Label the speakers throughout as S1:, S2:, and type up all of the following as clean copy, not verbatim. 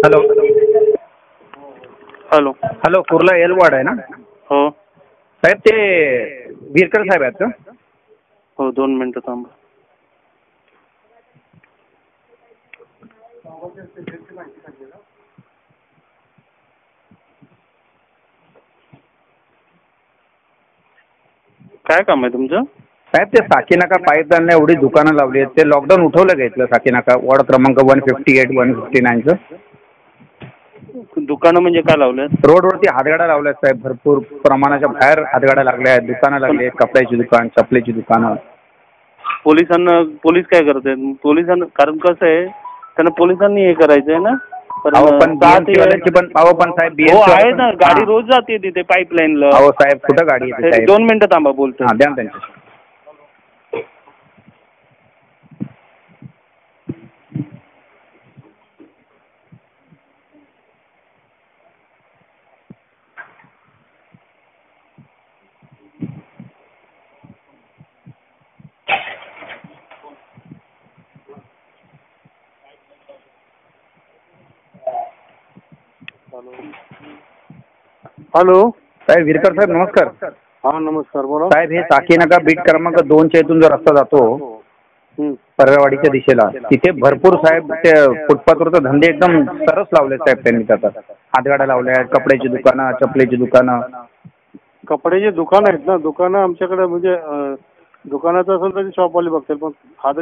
S1: Hello
S2: hello
S1: hello Kurla L ward आहे ना?
S2: हो
S1: साहेब ते विरकर साहेब आहेत का?
S2: हो 2 मिनिटं थांबा. काय काम आहे तुमचं?
S1: साहेब ते साकीनाका पाईपलाईनला एवढी दुकानं लावली आहेत, ते लॉकडाऊन उठवलं घेतलं साकीनाका वॉर्ड क्रमांक 158 159चं.
S2: दुकानं म्हणजे काय लावल्यात?
S1: रोडवरती हातगाड्या लावल्या आहेत साहेब, भरपूर प्रमाणाच्या बाहेर हातगाड्या लागल्या आहेत, दुकानं लागली आहेत, कपड्याची दुकान, चपलेची दुकानं.
S2: पोलीस काय करतात? पोलिसांना कारण कसं आहे, त्यांना पोलिसांनी हे करायचं आहे ना.
S1: अहो पण BMC वाल्यांची पण साहेब
S2: हो आहे ना, गाडी रोज जाते तिथे पाईपलाईनला.
S1: अहो साहेब कुठं गाडी येते साहेब?
S2: 2 मिनिटं थांबा बोलतो.
S1: हां द्या त्यांच्याशी.
S2: हॅलो
S1: साहेब विरकर साहेब नमस्कार.
S2: हा नमस्कार बोला
S1: साहेब हे साकीनाका बीट क्रमांक 2च्या इथून जो रस्ता जातो परळवाडीच्या दिशेला, तिथे भरपूर साहेब ते फुटपाथवरचे धंदे एकदम सरस लावले साहेब त्यांनी. त्यात हातगाड्या लावल्या आहेत, कपड्याची दुकानं, चपलेची दुकानं.
S2: कपड्याची दुकान आहेत ना, दुकानं आमच्याकडे म्हणजे दुकानाचं असेल तर शॉपवाले बघतील, पण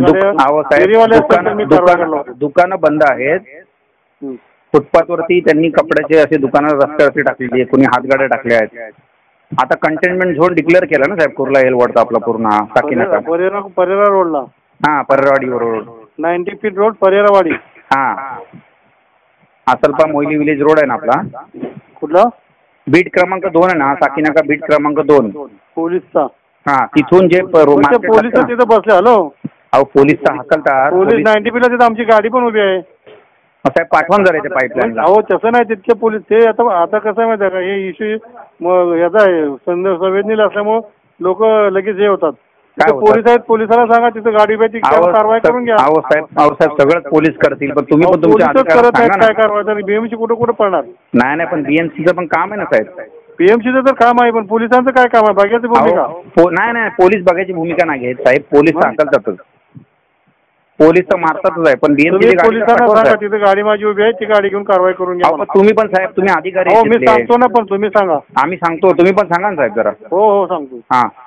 S1: दुकानं बंद आहेत. फुटपाथवरती त्यांनी कपड्याचे असे दुकानं रस्त्यावरती टाकलेली आहेत, कोणी हातगाड्या टाकल्या आहेत. आता कंटेनमेंट झोन डिक्लेअर केला ना साहेब कुर्ला एल वॉर्डचा आपला पूर्ण साकीनाका.
S2: परेरा रोडला.
S1: हां Parelwadi road
S2: 90 feet road Pereirawadi.
S1: हां असलपा मोहिली विलेज रोड आहे ना आपला.
S2: कुठला?
S1: बीट क्रमांक 2 आहे ना, साकीनाका बीट क्रमांक 2
S2: पोलीसचा.
S1: हां तिथून जे
S2: पोलीस तिथे बसले. हॅलो
S1: अहो पोलीसचा हाकलतात.
S2: पोलीस 90 फीटला तिथे आमची गाडी पण उभी आहे.
S1: साहेब पाठवून जरा ते पाईपलाईन.
S2: अहो तसं नाही, तितके पोलीस ते आता कसं आहे माहिती आहे का, हे इश्यू मग याचा आहे संवेदनीय असल्यामुळे लोक लगेच हे होतात. पोलीस आहेत, पोलिसांना सांगा तिथे गाडी पाहिजे कारवाई करून घ्या.
S1: अहो साहेब सगळंच पोलीस करतील, पण तुम्ही पण तुमच्या
S2: करत आहेत काय कारवाई? बीएमसी कुठं पडणार?
S1: नाही पण बीएमसीचं पण काम आहे ना साहेब.
S2: बीएमसीचं तर काम आहे, पण पोलिसांचं काय काम आहे? बघायची भूमिका
S1: नाही पोलीस बघायची भूमिका नाही घेत साहेब. पोलीस हाकलतातच, पोलीस तर मारतातच आहे, पण बीएमसी
S2: पोलिसांना सांगा तिथे गाडी माझी उभी आहे, ती गाडी घेऊन कारवाई करून घ्या.
S1: तुम्ही पण साहेब, तुम्ही अधिकारी.
S2: मी सांगतो ना, पण तुम्ही सांगा.
S1: आम्ही सांगतो, तुम्ही पण सांगा ना साहेब जरा.
S2: हो सांगतो.
S1: हां